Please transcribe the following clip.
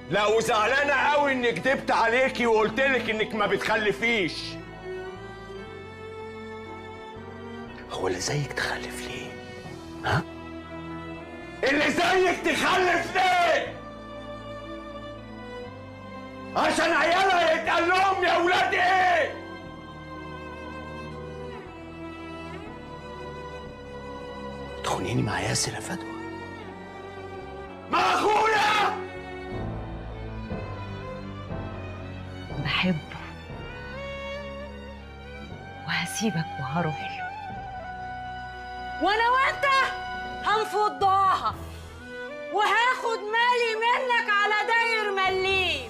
لا وزعلانه قوي اني كدبت عليكي وقلت لك انك ما بتخلفيش. هو اللي زيك تخلف ليه؟ ها؟ اللي زيك تخلف ليه؟ عشان عيالها يتقال لهم يا ولاد ايه؟ تخونيني مع ياسر يا فدوى؟ مع اخويا؟ بحبه وهسيبك وهروح له، وانا وانت هنفضها وهاخد مالي منك على داير مليم.